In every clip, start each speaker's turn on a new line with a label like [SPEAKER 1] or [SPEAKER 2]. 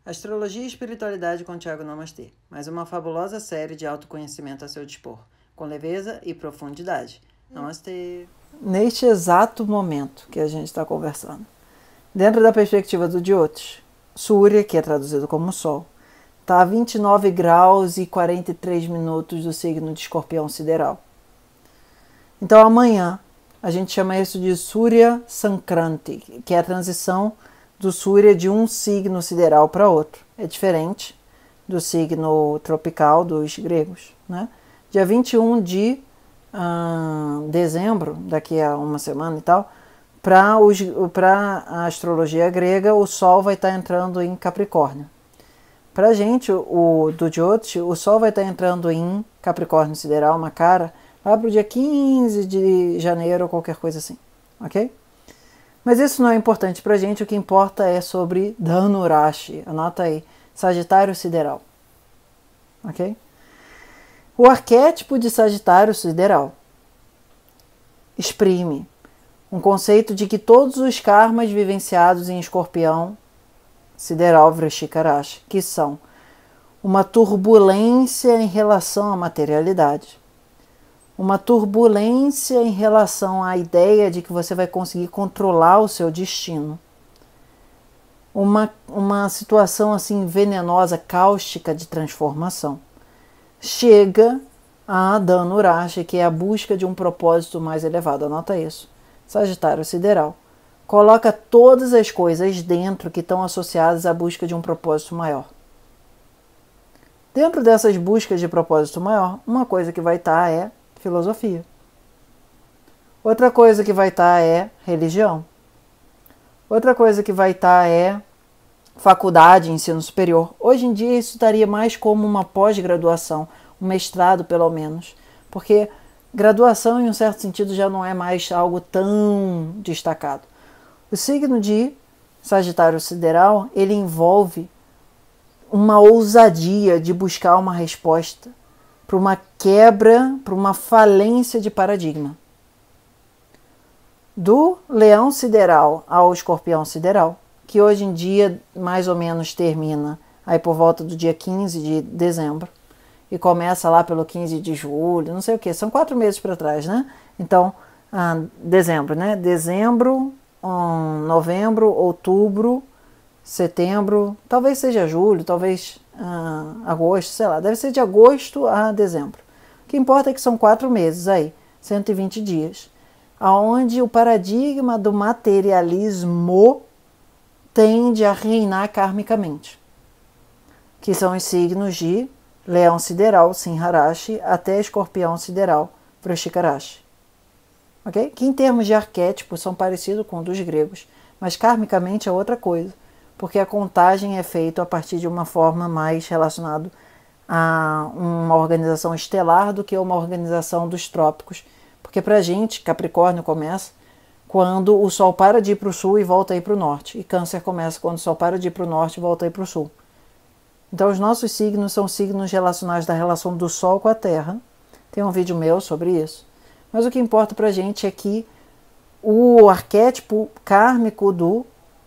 [SPEAKER 1] Astrologia e Espiritualidade com Tiago Namastê, mais uma fabulosa série de autoconhecimento a seu dispor, com leveza e profundidade. Namastê! Neste exato momento que a gente está conversando, dentro da perspectiva do Jyotish, Surya, que é traduzido como Sol, está a 29 graus e 43 minutos do signo de Escorpião sideral. Então amanhã a gente chama isso de Surya Sankranti, que é a transição do Surya de um signo sideral para outro. É diferente do signo tropical dos gregos, né? Dia 21 de dezembro, daqui a uma semana e tal, para a astrologia grega, o Sol vai estar entrando em Capricórnio. Para a gente, do Jyotish, o Sol vai estar entrando em Capricórnio sideral, Makara, lá para o dia 15 de janeiro ou qualquer coisa assim, ok? Mas isso não é importante para a gente, o que importa é sobre Dhanu Rashi, anota aí, Sagitário sideral, ok? O arquétipo de Sagitário sideral exprime um conceito de que todos os karmas vivenciados em Escorpião sideral Vrishika Rashi, que são uma turbulência em relação à materialidade, uma turbulência em relação à ideia de que você vai conseguir controlar o seu destino, uma situação assim venenosa, cáustica de transformação, chega a Dhanu Rashi, que é a busca de um propósito mais elevado. Anota isso. Sagitário sideral coloca todas as coisas dentro que estão associadas à busca de um propósito maior. Dentro dessas buscas de propósito maior, uma coisa que vai estar é filosofia. Outra coisa que vai estar é religião. Outra coisa que vai estar é faculdade, ensino superior. Hoje em dia isso estaria mais como uma pós-graduação, um mestrado pelo menos, porque graduação em um certo sentido já não é mais algo tão destacado. O signo de Sagitário sideral, ele envolve uma ousadia de buscar uma resposta para uma quebra, para uma falência de paradigma. Do Leão sideral ao Escorpião sideral, que hoje em dia mais ou menos termina aí por volta do dia 15 de dezembro e começa lá pelo 15 de julho, não sei o que, são 4 meses para trás, né? Então, dezembro, né? Dezembro, novembro, outubro, setembro, talvez seja julho, talvez agosto, sei lá, deve ser de agosto a dezembro. O que importa é que são 4 meses aí, 120 dias, onde o paradigma do materialismo tende a reinar karmicamente, que são os signos de Leão sideral, Simha Rashi, até Escorpião sideral, Vrishika Rashi. Okay? Que em termos de arquétipo são parecidos com os dos gregos, mas karmicamente é outra coisa, porque a contagem é feita a partir de uma forma mais relacionada a uma organização estelar do que uma organização dos trópicos, porque para a gente, Capricórnio começa quando o Sol para de ir para o sul e volta a ir para o norte, e Câncer começa quando o Sol para de ir para o norte e volta a ir para o sul. Então os nossos signos são signos relacionados da relação do Sol com a Terra, tem um vídeo meu sobre isso, mas o que importa para a gente é que o arquétipo kármico do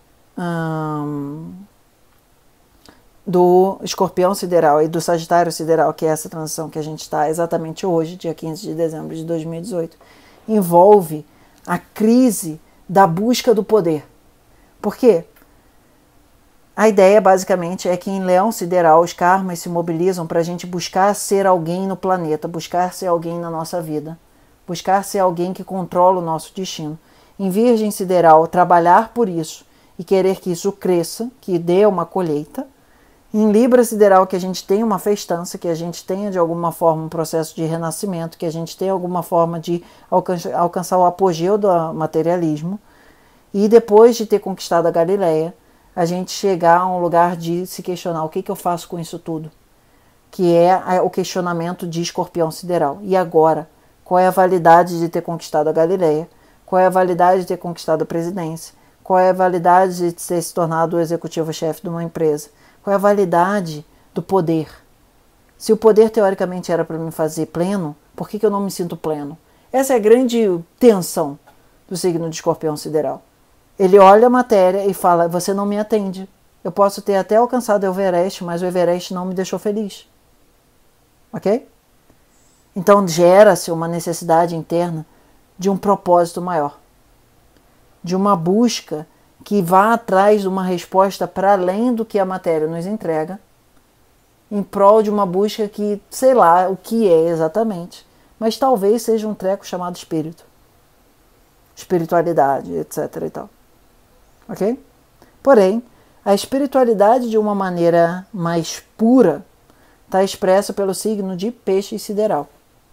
[SPEAKER 1] Escorpião sideral e do Sagitário sideral, que é essa transição que a gente está exatamente hoje, dia 15 de dezembro de 2018, envolve a crise da busca do poder. Por quê? A ideia basicamente é que em Leão sideral os karmas se mobilizam para a gente buscar ser alguém no planeta, buscar ser alguém na nossa vida, buscar ser alguém que controla o nosso destino. Em Virgem sideral, trabalhar por isso e querer que isso cresça, que dê uma colheita. Em Libra sideral, que a gente tenha uma festança, que a gente tenha de alguma forma um processo de renascimento, que a gente tenha alguma forma de alcançar o apogeu do materialismo. E depois de ter conquistado a Galileia, a gente chegar a um lugar de se questionar o que eu faço com isso tudo, que é o questionamento de Escorpião sideral. E agora? Qual é a validade de ter conquistado a Galileia? Qual é a validade de ter conquistado a presidência? Qual é a validade de ter se tornado o executivo-chefe de uma empresa? Qual é a validade do poder? Se o poder teoricamente era para me fazer pleno, por que eu não me sinto pleno? Essa é a grande tensão do signo de Escorpião sideral. Ele olha a matéria e fala, você não me atende. Eu posso ter até alcançado o Everest, mas o Everest não me deixou feliz. Ok? Então gera-se uma necessidade interna de um propósito maior. De uma busca que vá atrás de uma resposta para além do que a matéria nos entrega, em prol de uma busca que, sei lá o que é exatamente, mas talvez seja um treco chamado espírito, espiritualidade, etc. e tal. Ok? Porém, a espiritualidade de uma maneira mais pura está expressa pelo signo de peixe sideral.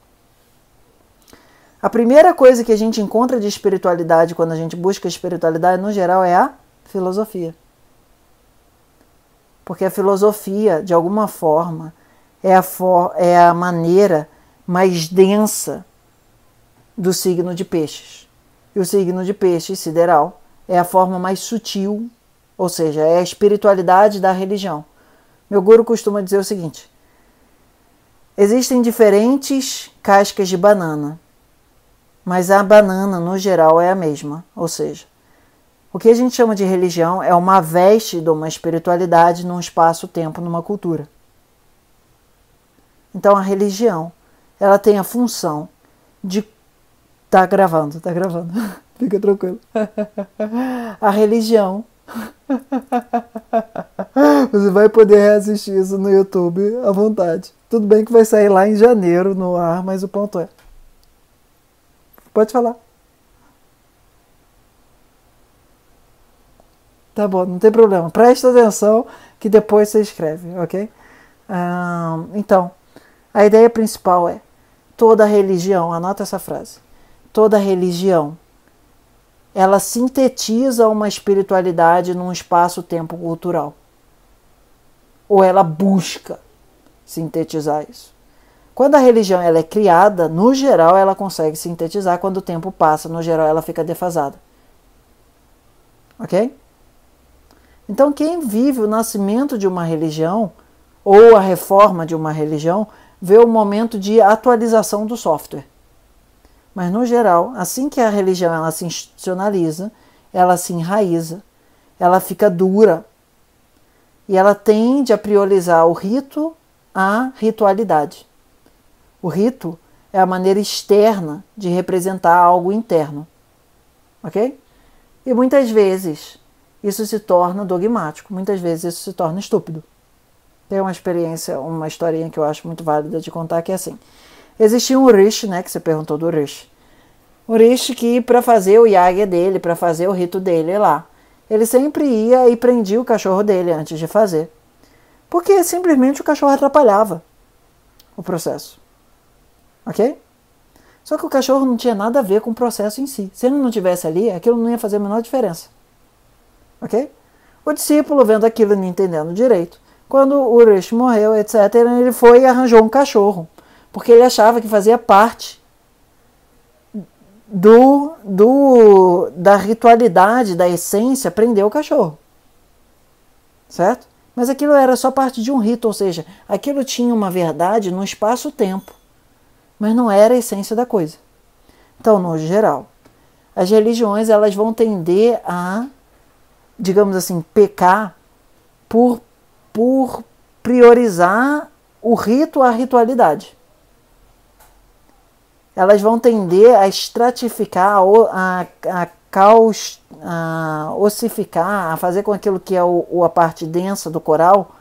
[SPEAKER 1] A primeira coisa que a gente encontra de espiritualidade quando a gente busca espiritualidade, no geral, é a filosofia. Porque a filosofia, de alguma forma, é a maneira mais densa do signo de peixes. E o signo de peixe sideral é a forma mais sutil, ou seja, é a espiritualidade da religião. Meu guru costuma dizer o seguinte: existem diferentes cascas de banana, mas a banana, no geral, é a mesma. Ou seja, o que a gente chama de religião é uma veste de uma espiritualidade num espaço-tempo, numa cultura. Então, a religião, ela tem a função de... Tá gravando. Fica tranquilo. A religião... Você vai poder reassistir isso no YouTube à vontade. Tudo bem que vai sair lá em janeiro no ar, mas o ponto é... Pode falar. Tá bom, não tem problema. Presta atenção que depois você escreve, ok? Então, a ideia principal é: toda religião, anota essa frase, toda religião, ela sintetiza uma espiritualidade num espaço-tempo cultural. Ou ela busca sintetizar isso. Quando a religião ela é criada, no geral ela consegue sintetizar. Quando o tempo passa, no geral ela fica defasada. Ok? Então quem vive o nascimento de uma religião, ou a reforma de uma religião, vê o momento de atualização do software. Mas no geral, assim que a religião ela se institucionaliza, ela se enraiza, ela fica dura, e ela tende a priorizar o rito à ritualidade. O rito é a maneira externa de representar algo interno. Ok? E muitas vezes isso se torna dogmático, muitas vezes isso se torna estúpido. Tem uma experiência, uma historinha que eu acho muito válida de contar, que é assim. Existia um Rishi, né, que você perguntou do Rishi. O Rishi que, para fazer o yagya dele, para fazer o rito dele lá, ele sempre ia e prendia o cachorro dele antes de fazer. Porque simplesmente o cachorro atrapalhava o processo. Ok? Só que o cachorro não tinha nada a ver com o processo em si. Se ele não estivesse ali, aquilo não ia fazer a menor diferença. Ok? O discípulo, vendo aquilo e não entendendo direito, quando o Rishi morreu, etc., ele foi e arranjou um cachorro. Porque ele achava que fazia parte da ritualidade, da essência, prender o cachorro. Certo? Mas aquilo era só parte de um rito, ou seja, aquilo tinha uma verdade no espaço-tempo, mas não era a essência da coisa. Então, no geral, as religiões elas vão tender a, digamos assim, pecar por priorizar o rito à ritualidade. Elas vão tender a estratificar, a ossificar, a fazer com aquilo que é a parte densa do coral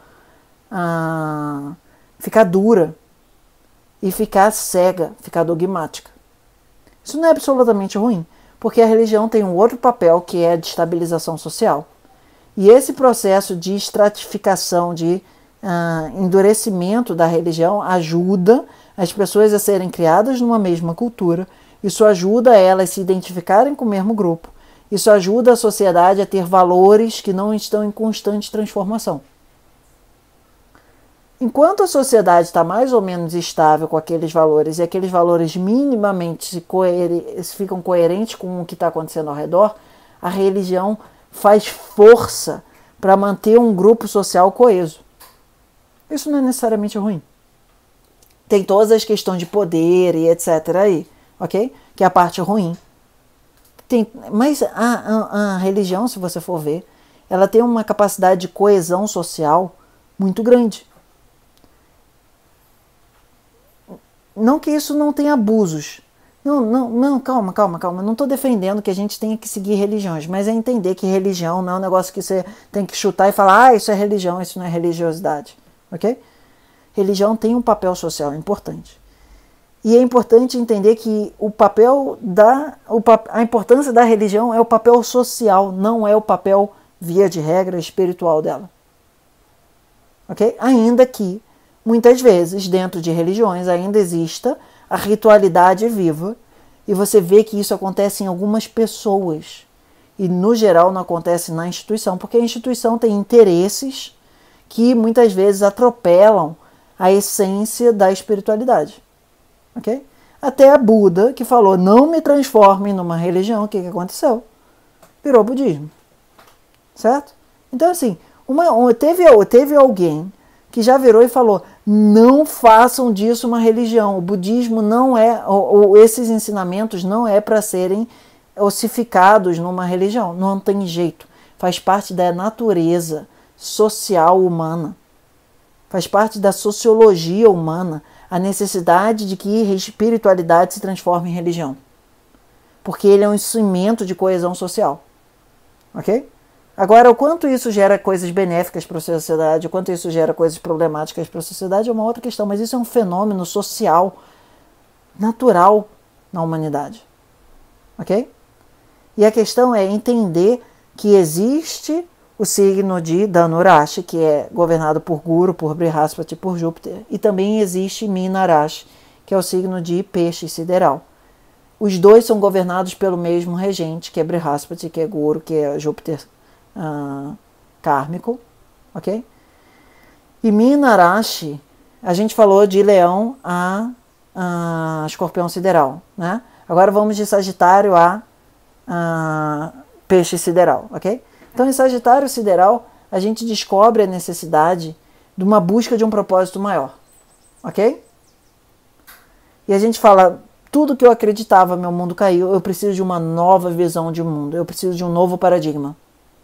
[SPEAKER 1] ficar dura e ficar cega, ficar dogmática. Isso não é absolutamente ruim, porque a religião tem um outro papel que é de estabilização social. E esse processo de estratificação, de endurecimento da religião ajuda as pessoas a serem criadas numa mesma cultura. Isso ajuda elas a se identificarem com o mesmo grupo. Isso ajuda a sociedade a ter valores que não estão em constante transformação. Enquanto a sociedade está mais ou menos estável com aqueles valores e aqueles valores minimamente ficam coerentes com o que está acontecendo ao redor, a religião faz força para manter um grupo social coeso. Isso não é necessariamente ruim. Tem todas as questões de poder e etc. aí, ok? Que é a parte ruim. Mas a religião, se você for ver, ela tem uma capacidade de coesão social muito grande. Não que isso não tenha abusos. Não, calma. Não estou defendendo que a gente tenha que seguir religiões, mas é entender que religião não é um negócio que você tem que chutar e falar, isso é religião, isso não é religiosidade. Ok? Religião tem um papel social importante. E é importante entender que a importância da religião é o papel social, não é o papel, via de regra, espiritual dela. Ok? Ainda que, muitas vezes, dentro de religiões, ainda exista a ritualidade viva, e você vê que isso acontece em algumas pessoas. E, no geral, não acontece na instituição, porque a instituição tem interesses que, muitas vezes, atropelam a essência da espiritualidade. Okay? Até a Buda, que falou, não me transforme numa religião, o que aconteceu? Virou budismo. Certo? Então, assim, teve alguém que já virou e falou, não façam disso uma religião. O budismo não é, esses ensinamentos não é para serem ossificados numa religião. Não tem jeito. Faz parte da natureza social humana. Faz parte da sociologia humana a necessidade de que espiritualidade se transforme em religião. Porque ele é um instrumento de coesão social. Ok? Agora, o quanto isso gera coisas benéficas para a sociedade, o quanto isso gera coisas problemáticas para a sociedade é uma outra questão, mas isso é um fenômeno social natural na humanidade. Ok? E a questão é entender que existe o signo de Dhanurashi, que é governado por Guru, por Brihaspati, por Júpiter, e também existe Meenarashi, que é o signo de Peixe sideral. Os dois são governados pelo mesmo regente, que é Brihaspati, que é Guru, que é Júpiter kármico, ok? E Meenarashi, a gente falou de Leão a Escorpião sideral, né? Agora vamos de Sagitário a Peixe sideral, ok? Então, em Sagitário sideral, a gente descobre a necessidade de uma busca de um propósito maior, ok? E a gente fala, tudo que eu acreditava, meu mundo caiu, eu preciso de uma nova visão de mundo, eu preciso de um novo paradigma.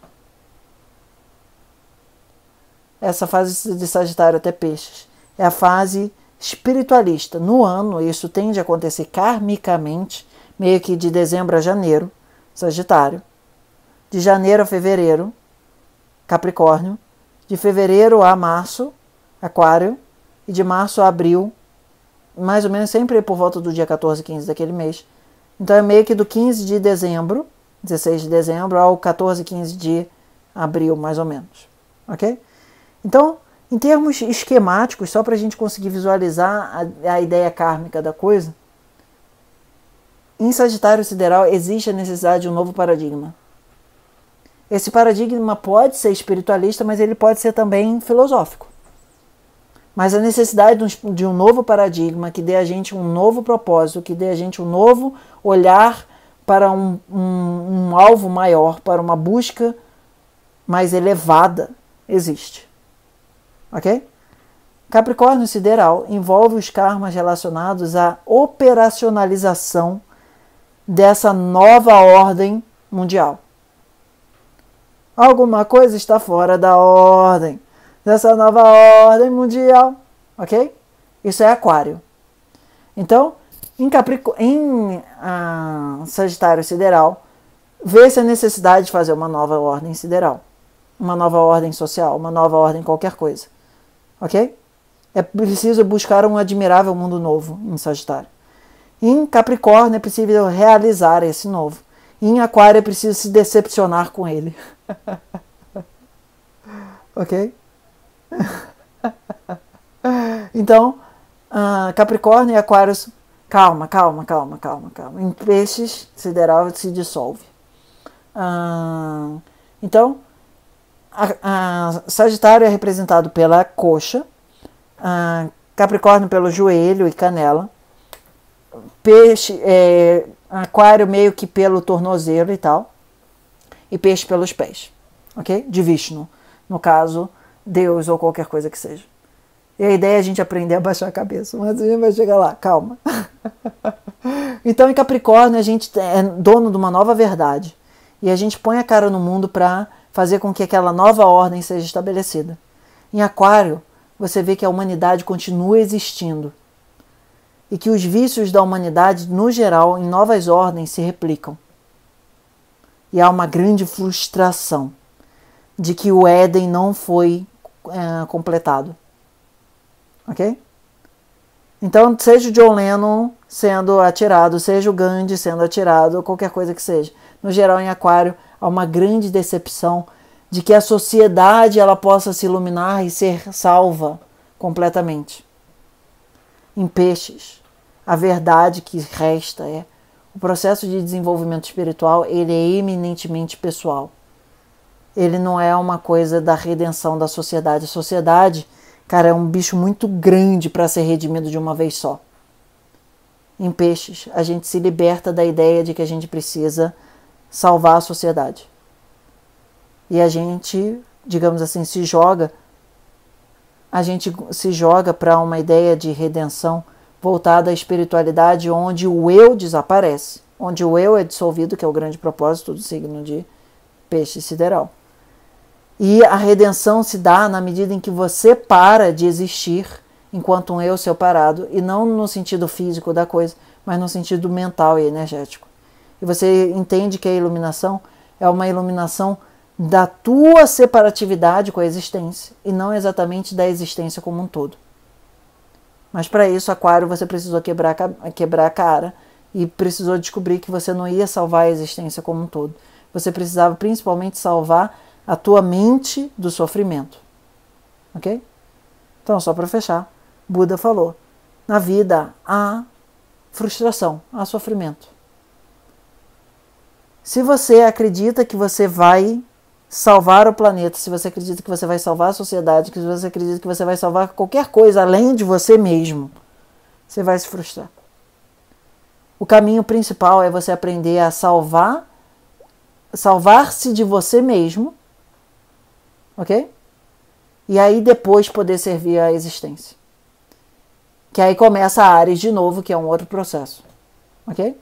[SPEAKER 1] Essa fase de Sagitário até Peixes é a fase espiritualista. No ano, isso tende a acontecer karmicamente, meio que de dezembro a janeiro, Sagitário. De janeiro a fevereiro, Capricórnio. De fevereiro a março, Aquário. E de março a abril, mais ou menos sempre por volta do dia 14, 15 daquele mês. Então é meio que do 15 de dezembro, 16 de dezembro, ao 14, 15 de abril, mais ou menos. Ok? Então, em termos esquemáticos, só para a gente conseguir visualizar a ideia kármica da coisa, em Sagitário sideral existe a necessidade de um novo paradigma. Esse paradigma pode ser espiritualista, mas ele pode ser também filosófico. Mas a necessidade de um novo paradigma que dê a gente um novo propósito, que dê a gente um novo olhar para um alvo maior, para uma busca mais elevada, existe. Ok? Capricórnio sideral envolve os karmas relacionados à operacionalização dessa nova ordem mundial. Alguma coisa está fora da ordem, dessa nova ordem mundial, ok? Isso é Aquário. Então, em Sagitário sideral, vê-se a necessidade de fazer uma nova ordem sideral, uma nova ordem social, uma nova ordem qualquer coisa, ok? É preciso buscar um admirável mundo novo em Sagitário. Em Capricórnio é possível realizar esse novo. Em Aquário é preciso se decepcionar com ele. Ok? Então, Capricórnio e Aquário, calma. Em Peixes sideral se dissolve. Então, Sagitário é representado pela coxa, Capricórnio pelo joelho e canela, Aquário meio que pelo tornozelo e tal, e Peixe pelos pés, ok? De Vishnu, no caso, Deus ou qualquer coisa que seja. E a ideia é a gente aprender a baixar a cabeça, mas a gente vai chegar lá, calma. Então, em Capricórnio, a gente é dono de uma nova verdade, e a gente põe a cara no mundo para fazer com que aquela nova ordem seja estabelecida. Em Aquário, você vê que a humanidade continua existindo e que os vícios da humanidade, no geral, em novas ordens, se replicam. E há uma grande frustração de que o Éden não foi completado. Ok? Então, seja o John Lennon sendo atirado, seja o Gandhi sendo atirado, ou qualquer coisa que seja. No geral, em Aquário, há uma grande decepção de que a sociedade ela possa se iluminar e ser salva completamente. Em Peixes, a verdade que resta é o processo de desenvolvimento espiritual, ele é eminentemente pessoal. Ele não é uma coisa da redenção da sociedade. A sociedade, cara, é um bicho muito grande para ser redimido de uma vez só. Em Peixes, a gente se liberta da ideia de que a gente precisa salvar a sociedade. E a gente, digamos assim, se joga para uma ideia de redenção voltada à espiritualidade, onde o eu desaparece, onde o eu é dissolvido, que é o grande propósito do signo de Peixe sideral. E a redenção se dá na medida em que você para de existir enquanto um eu separado, e não no sentido físico da coisa, mas no sentido mental e energético. E você entende que a iluminação é uma iluminação da tua separatividade com a existência, e não exatamente da existência como um todo. Mas para isso, Aquário, você precisou quebrar a cara e precisou descobrir que você não ia salvar a existência como um todo. Você precisava principalmente salvar a tua mente do sofrimento. Ok? Então, só para fechar, Buda falou, na vida há frustração, há sofrimento. Se você acredita que você vai salvar o planeta, se você acredita que você vai salvar a sociedade, que você acredita que você vai salvar qualquer coisa além de você mesmo, você vai se frustrar. O caminho principal é você aprender a salvar-se de você mesmo, ok? E aí depois poder servir à existência. Que aí começa a Áries de novo, que é um outro processo, ok?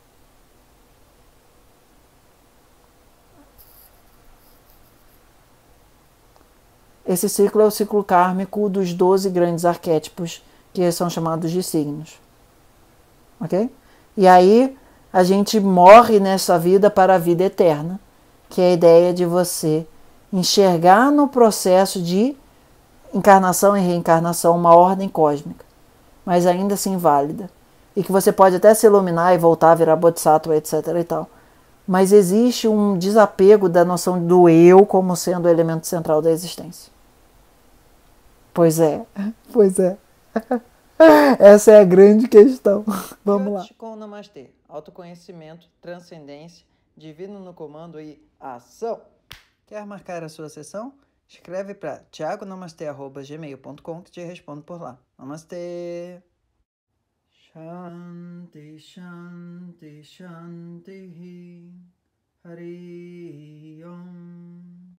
[SPEAKER 1] Esse ciclo é o ciclo kármico dos 12 grandes arquétipos, que são chamados de signos. Ok? E aí a gente morre nessa vida para a vida eterna, que é a ideia de você enxergar no processo de encarnação e reencarnação uma ordem cósmica, mas ainda assim válida. E que você pode até se iluminar e voltar a virar bodhisattva, etc. e tal. Mas existe um desapego da noção do eu como sendo o elemento central da existência. Pois é. Essa é a grande questão. Vamos lá. Com o Namastê. Autoconhecimento, transcendência, divino no comando e ação. Quer marcar a sua sessão? Escreve para thiagonamastê@gmail.com que te respondo por lá. Namastê. Shanti, Shanti, Shanti. Hari Om.